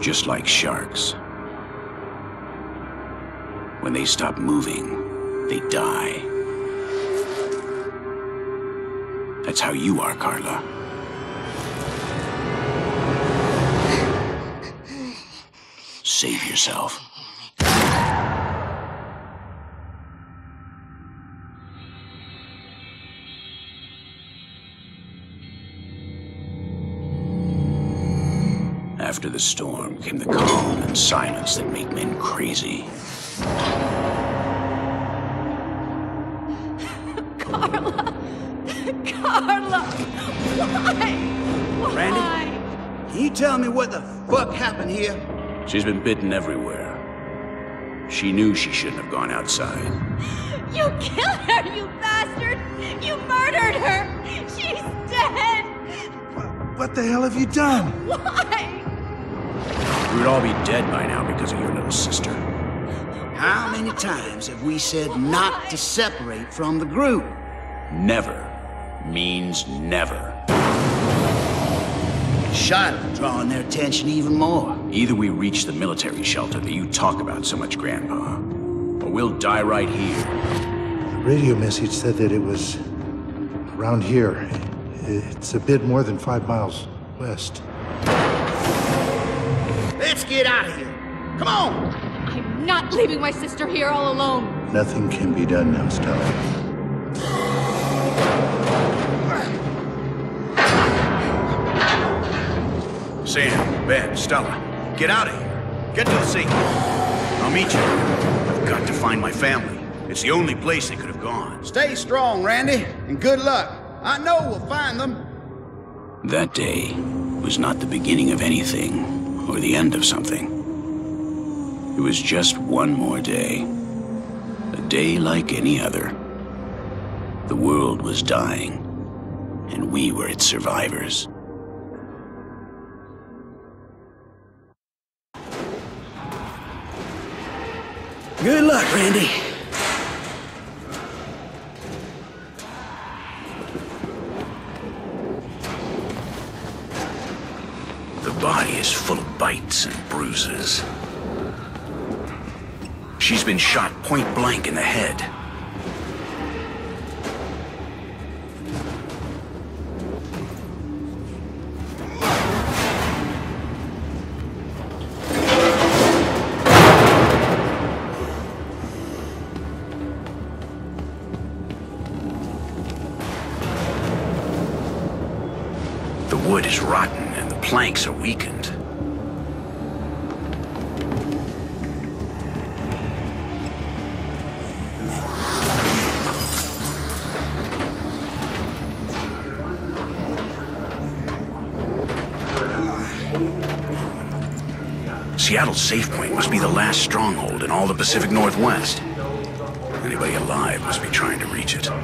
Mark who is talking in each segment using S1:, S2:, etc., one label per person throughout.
S1: just like sharks. When they stop moving, they die. That's how you are, Carla. Save yourself. After the storm came the calm and silence that make men crazy.
S2: Carla! Carla! Why?
S3: Randy, can you tell me what the fuck happened here?
S1: She's been bitten everywhere. She knew she shouldn't have gone outside.
S2: You killed her, you bastard! You murdered her! She's dead!
S4: What the hell have you done?
S2: Why?
S1: We would all be dead by now because of your little sister.
S3: How many times have we said not to separate from the group?
S1: Never means never.
S3: Charlotte drawing their attention even more.
S1: Either we reach the military shelter that you talk about so much, Grandpa, or we'll die right here.
S4: The radio message said that it was around here. It's a bit more than 5 miles west.
S3: Let's get out of here. Come on!
S2: I'm not leaving my sister here all alone.
S4: Nothing can be done now, Stella.
S1: Sam, Ben, Stella, get out of here. Get to the sea. I'll meet you. I've got to find my family. It's the only place they could have gone.
S3: Stay strong, Randy, and good luck. I know we'll find them.
S1: That day was not the beginning of anything, or the end of something. It was just one more day. A day like any other. The world was dying, and we were its survivors.
S3: Good luck, Randy.
S1: The body is full of bites and bruises. She's been shot point blank in the head. The wood is rotten and the planks are weakened. Seattle's safe point must be the last stronghold in all the Pacific Northwest. Anybody alive must be trying to reach it.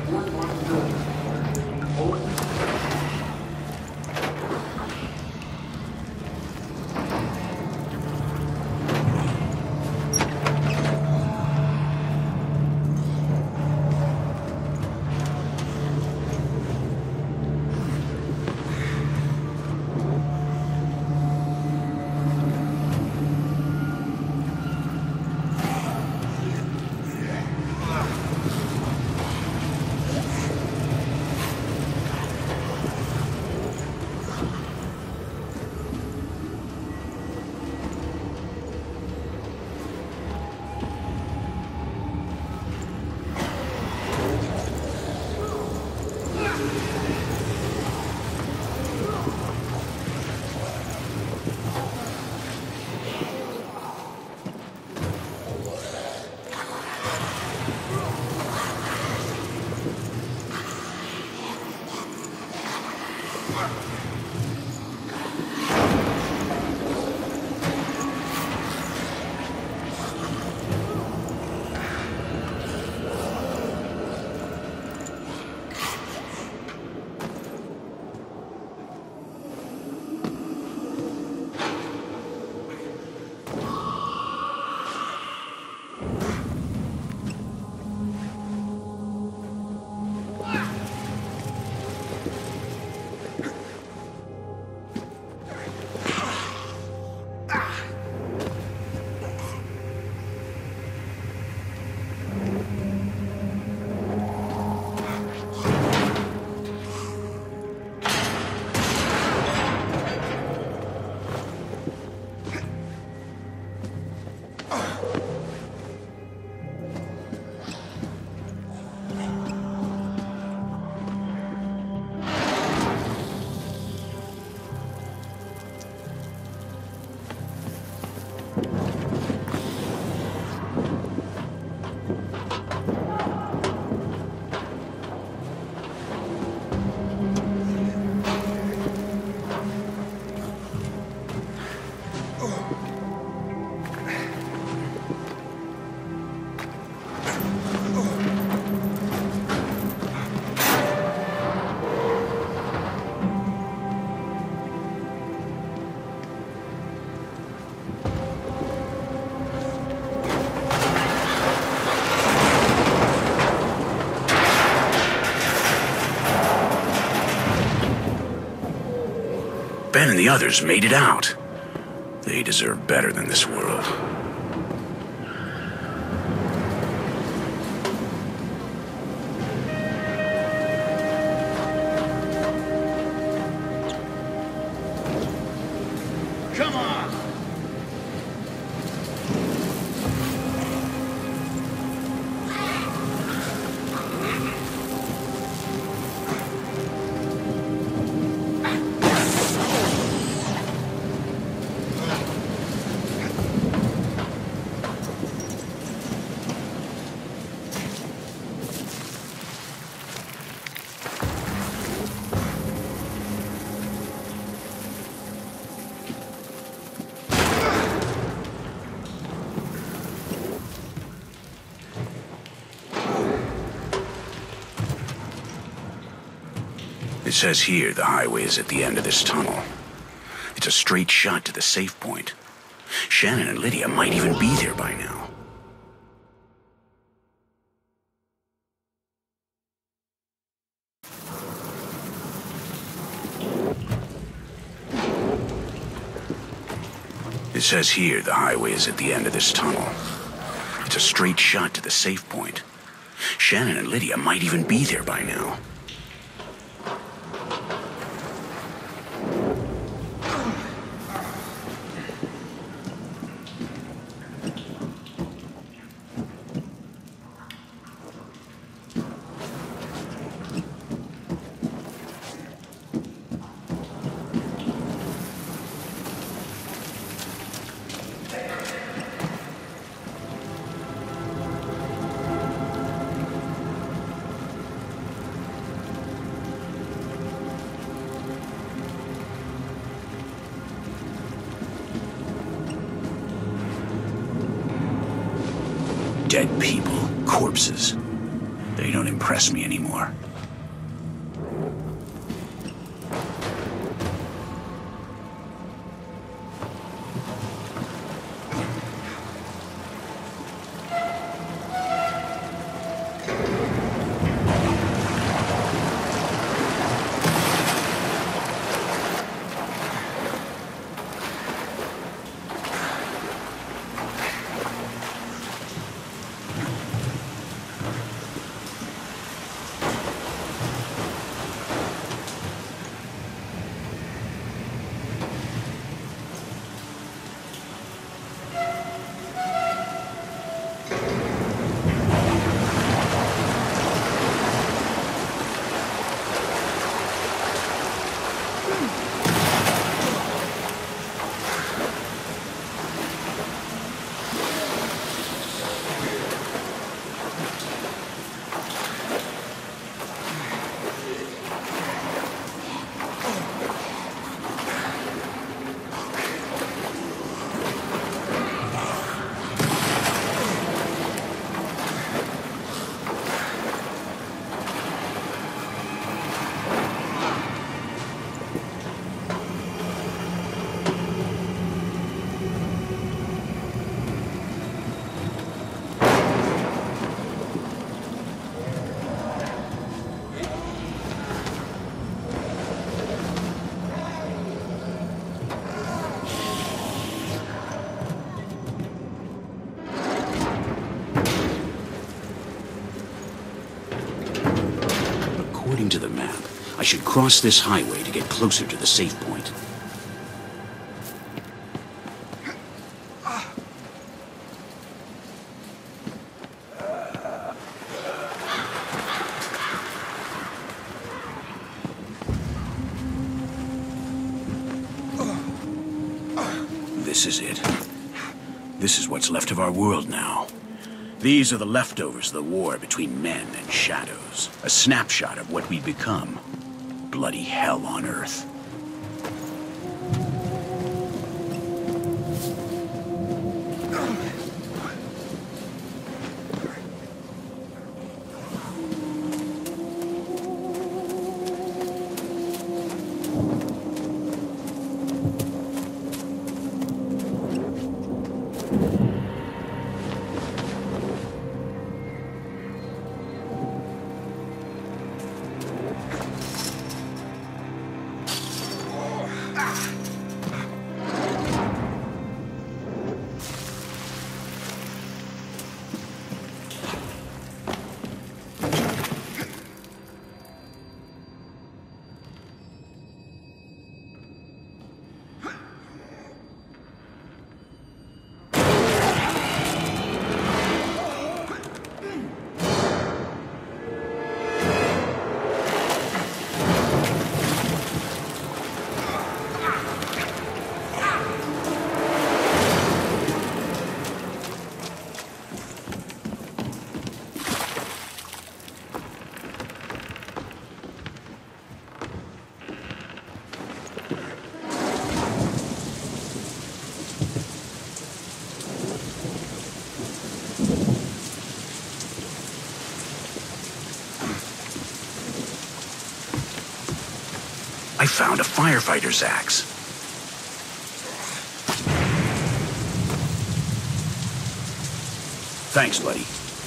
S1: Ben and the others made it out. They deserve better than this world.
S3: Come on!
S1: It says here the highway is at the end of this tunnel. It's a straight shot to the safe point. Shannon and Lydia might even be there by now. It says here the highway is at the end of this tunnel. It's a straight shot to the safe point. Shannon and Lydia might even be there by now. Dead people, corpses. They don't impress me anymore. According to the map, I should cross this highway to get closer to the safe point. This is it. This is what's left of our world now. These are the leftovers of the war between men and shadows. A snapshot of what we've become. Bloody hell on Earth. I found a firefighter's axe. Thanks, buddy.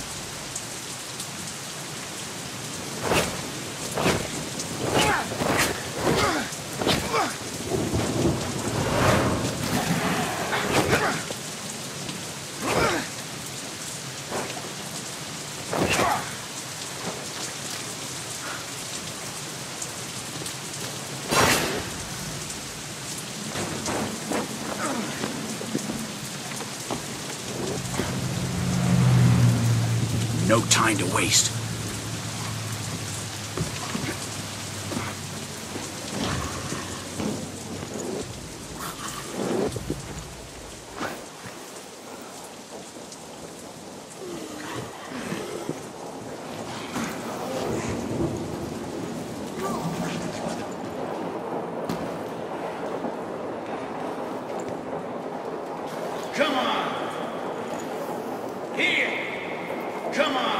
S1: No time to waste.
S5: Come on! Here! Come on!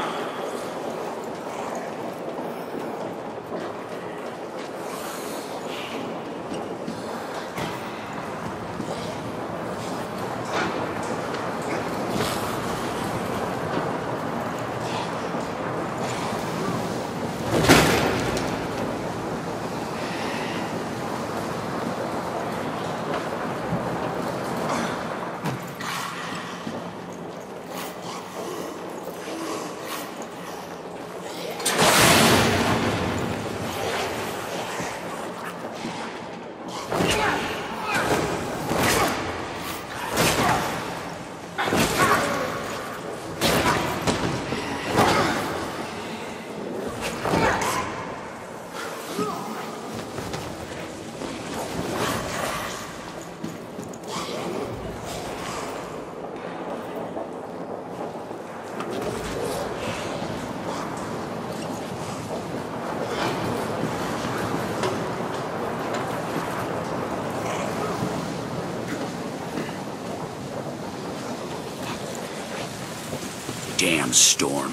S1: Damn storm.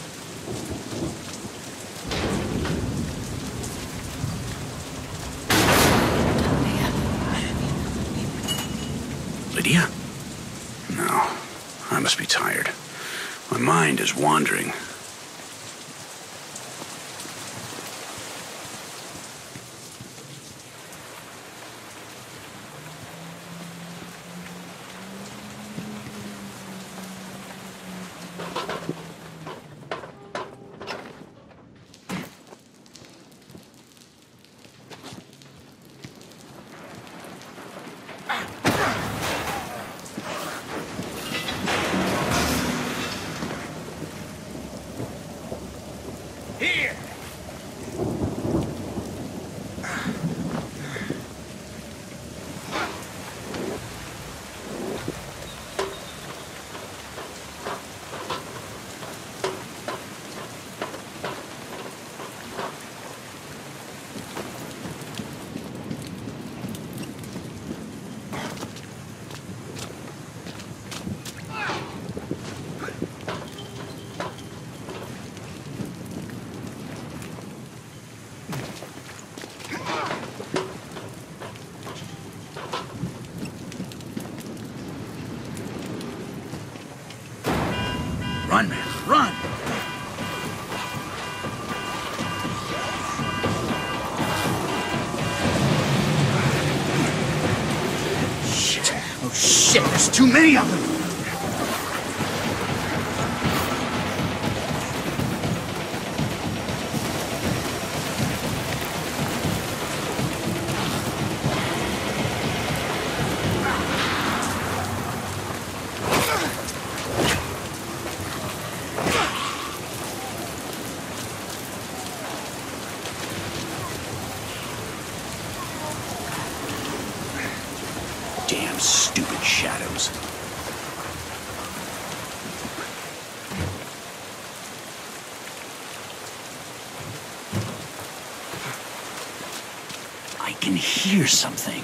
S1: Lydia? No, I must be tired. My mind is wandering. Run, man, run!
S3: Shit. Oh, shit. There's too many of them.
S1: Damn stupid shadows. I can hear something.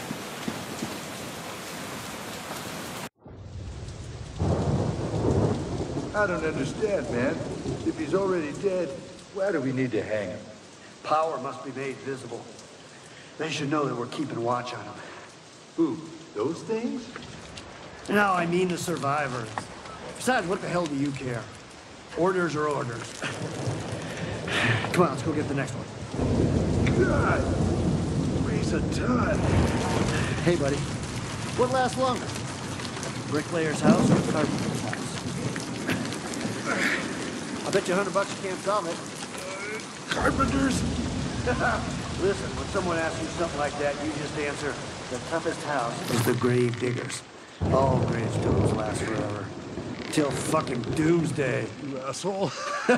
S4: I don't understand, man. If he's already dead, why do we need to hang him?
S6: Power must be made visible. They should know that we're keeping watch on them.
S4: Who? Those things?
S6: No, I mean the survivors. Besides, what the hell do you care? Orders are orders. Come on, let's go get the next one.
S4: God! Weighs a ton.
S6: Hey, buddy. What lasts longer? Bricklayer's house or carpenter's house? I bet you $100 you can't solve it.
S4: Carpenters?
S6: Listen, when someone asks you something like that, you just answer, the toughest house is the grave diggers. All gravestones last forever. Till fucking doomsday.
S4: You asshole.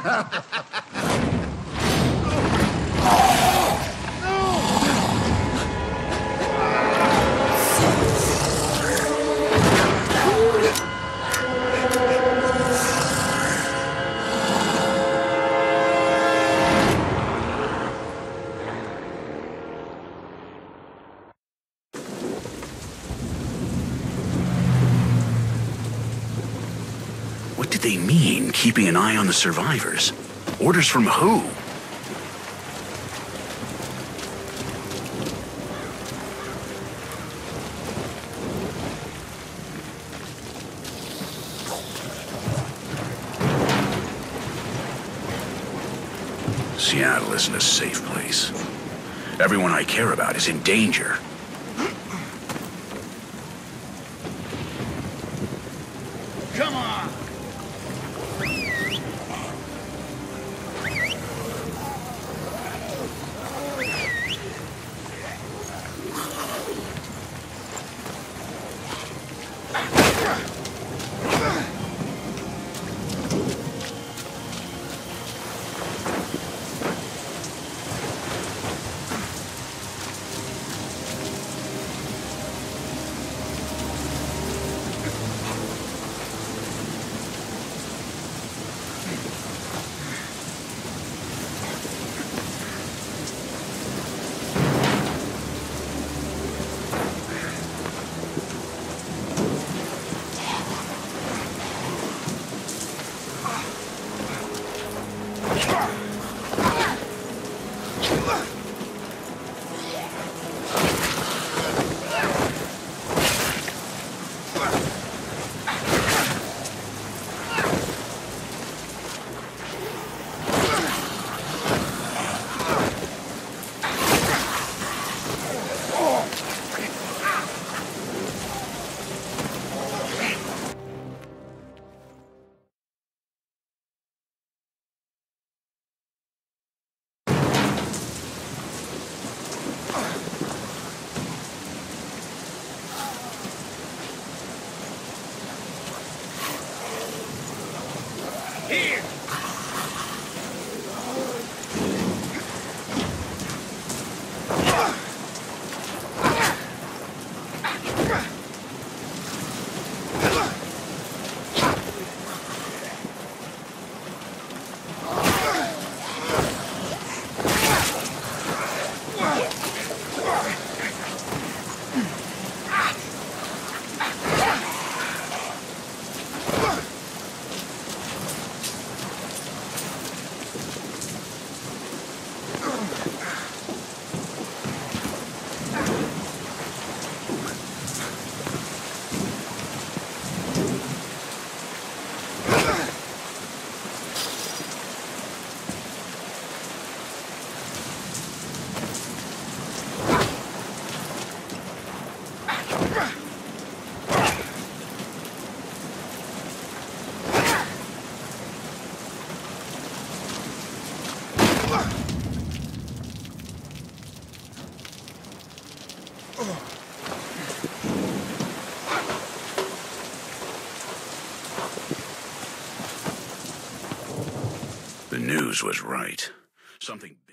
S1: What did they mean, keeping an eye on the survivors? Orders from who? Seattle isn't a safe place. Everyone I care about is in danger.
S5: Come on!
S1: news was right. Something big.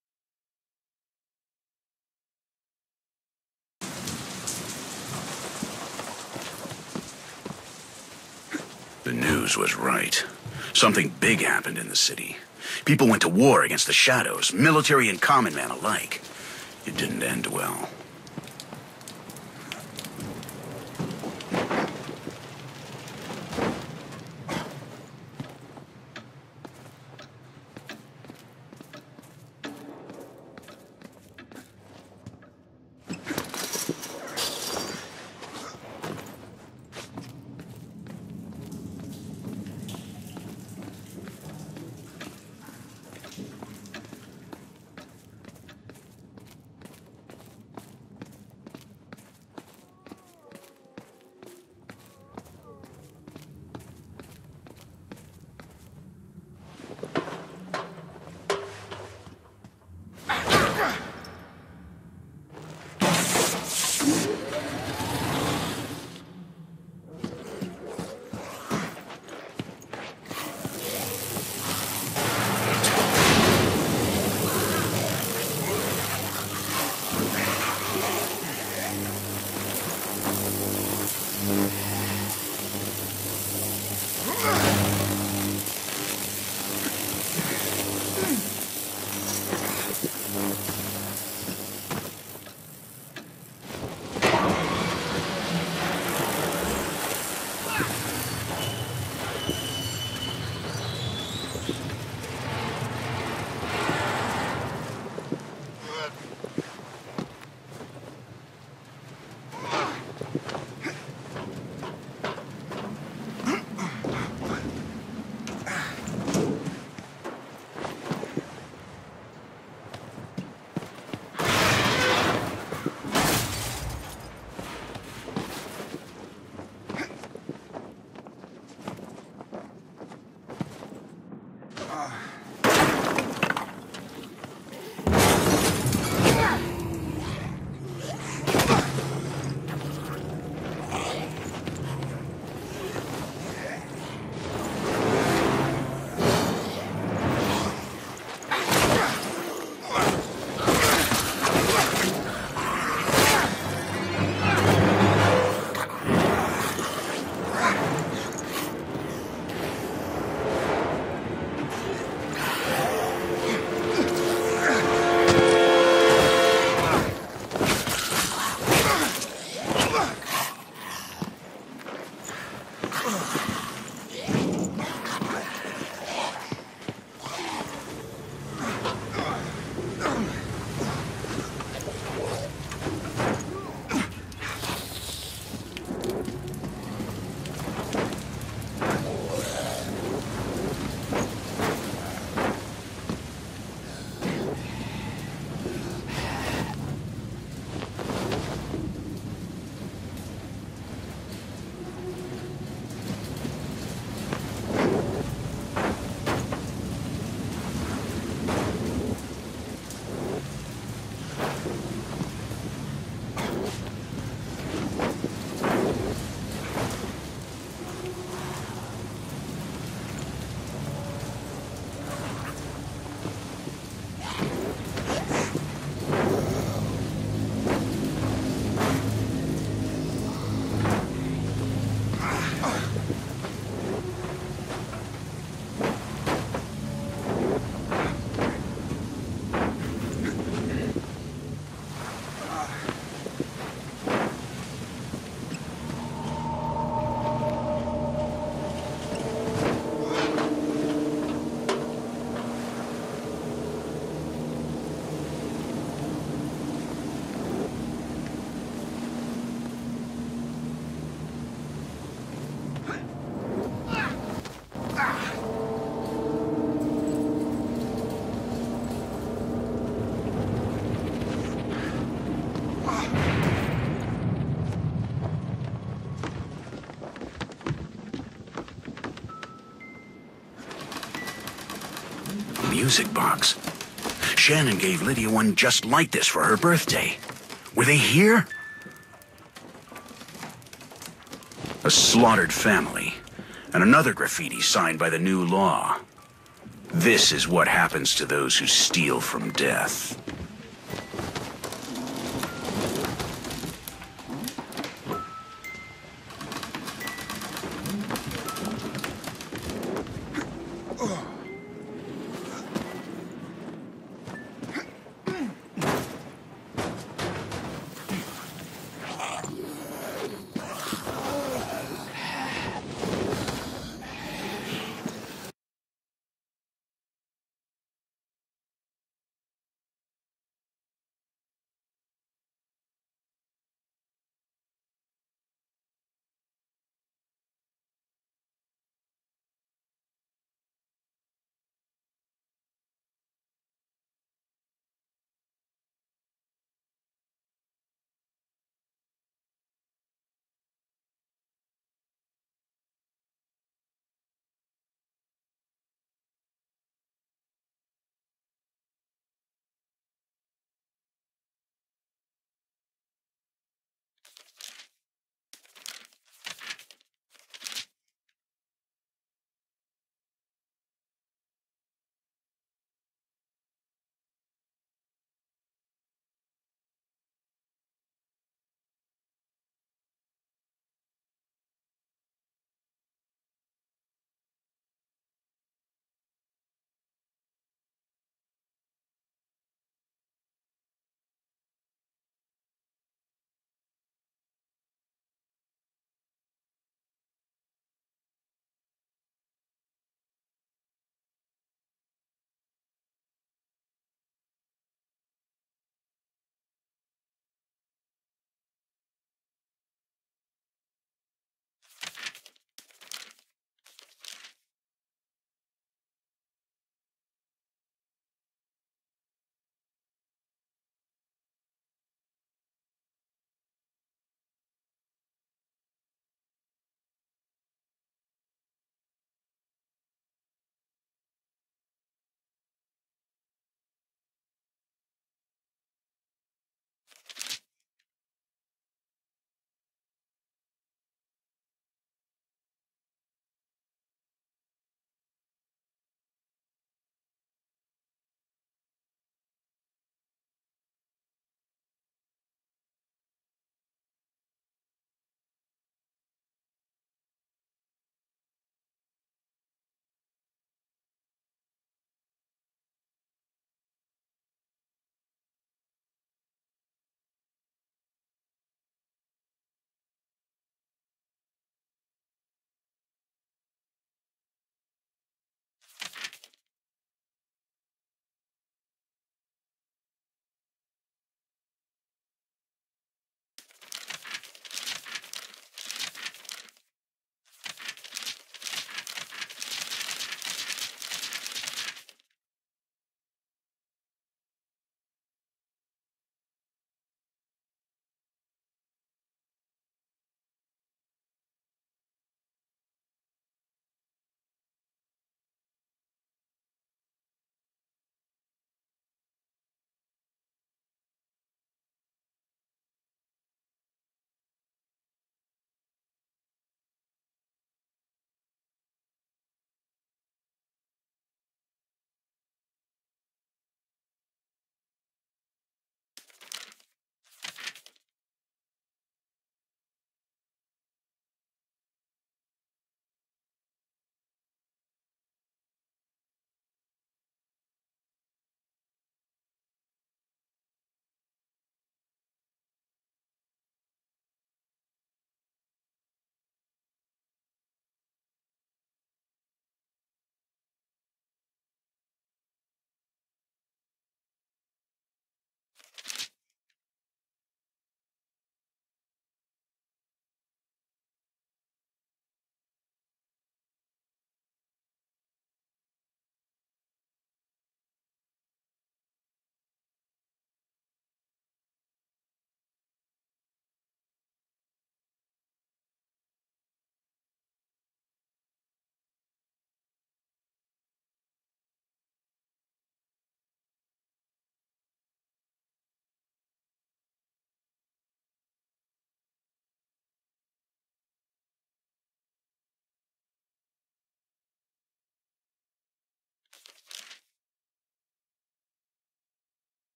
S1: The news was right. Something big happened in the city. People went to war against the Shadows, military and common man alike. It didn't end well. Music box. Shannon gave Lydia one just like this for her birthday. Were they here? A slaughtered family, and another graffiti signed by the new law. This is what happens to those who steal from death.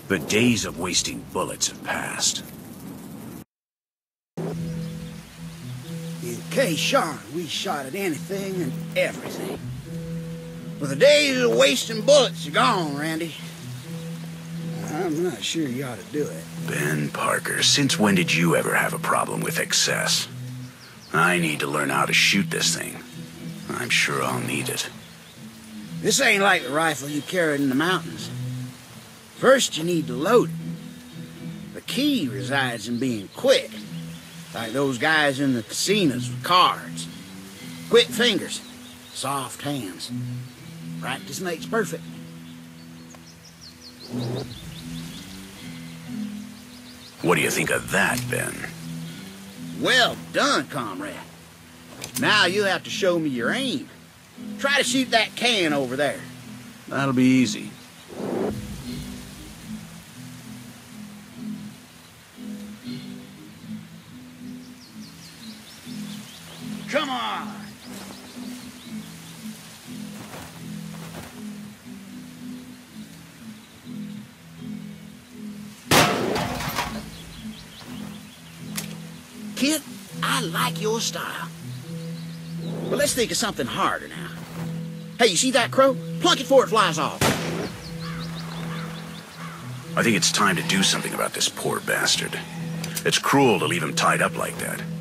S1: The days of wasting bullets have passed.
S3: In case Sean, we shot at anything and everything. Well, the days of wasting bullets are gone, Randy. I'm not sure you ought to do it.
S1: Ben Parker, since when did you ever have a problem with excess? I need to learn how to shoot this thing. I'm sure I'll need it.
S3: This ain't like the rifle you carried in the mountains. First, you need to load it. The key resides in being quick, like those guys in the casinos with cards. Quick fingers, soft hands. Practice makes perfect.
S1: What do you think of that, Ben?
S3: Well done, comrade. Now you have to show me your aim. Try to shoot that can over there.
S1: That'll be easy.
S5: Come on!
S3: Kid, I like your style. But let's think of something harder now. Hey, you see that crow? Plunk it before it flies off.
S1: I think it's time to do something about this poor bastard. It's cruel to leave him tied up like that.